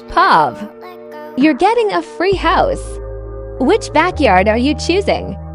Pav, you're getting a free house. Which backyard are you choosing?